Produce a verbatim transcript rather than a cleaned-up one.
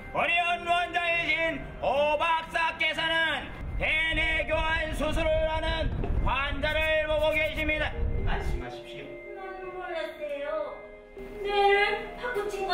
어려운 원장이신 오 박사께서는 대뇌교환 수술을 하는 환자를 보고 계십니다. 안심하십시오. 나는 몰랐어요. 뇌를 바꾸친